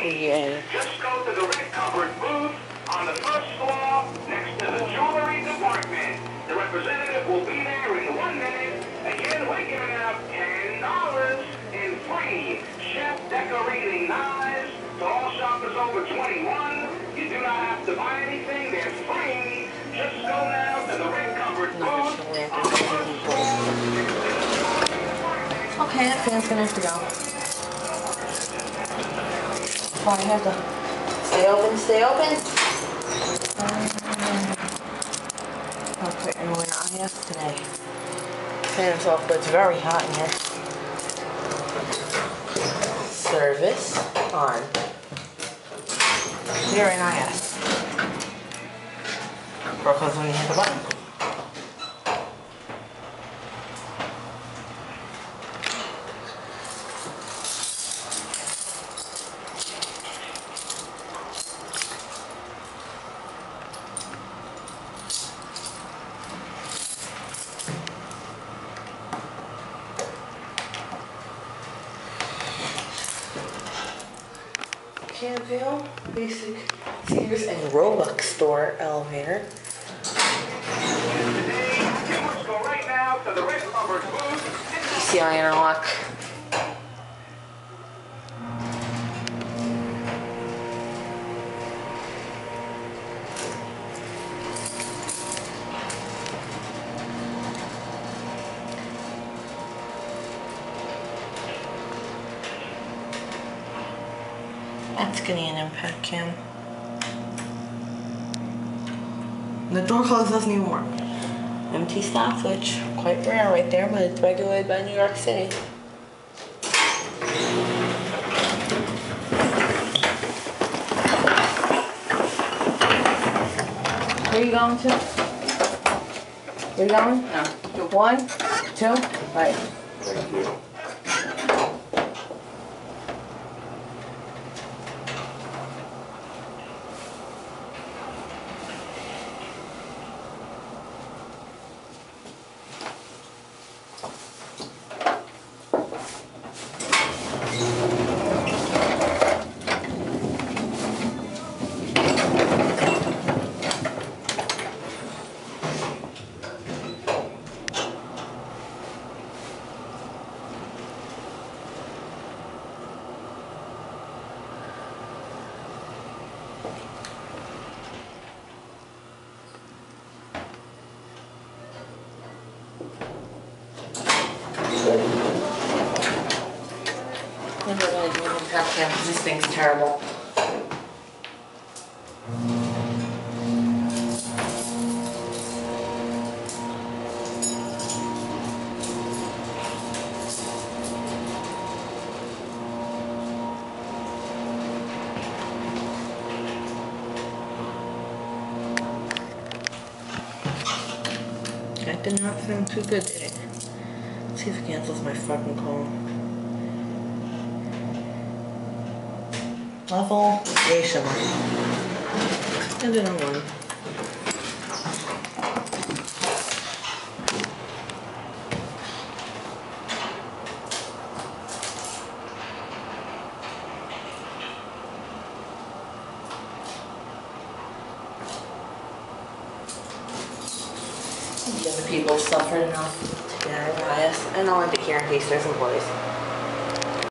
Yay. Just go to the red covered booth on the first floor next to the jewelry department. The representative will be there in 1 minute. Again, we're giving out $10 in free chef decorating knives to all shoppers over 21. You do not have to buy anything. They're free. Just go now to the red covered booth on the first floor next to the jewelry department. Okay, that fan's gonna have to go. Oh, I have to stay open, stay open. Okay, and we're not IS today. Fan is off, but it's very hot in here. Service on. Here in IS. Because when you hit the button. Canville, basic Sears and Roebuck store elevator. Go right now to the red covered booth. PCI interlock. That's getting an impact cam. The door close doesn't even work. Empty stop switch. Quite rare right there, but it's regulated by New York City. Where are you going to? Where are you going? No. 1, 2, right. Thank you. Never really do an impact cam because this thing's terrible. That did not sound too good today. Let's see if it cancels my fucking call. Level, yay, Schindler. And then on 1. The other people suffered enough to get our bias, and I want to hear in case there's employees.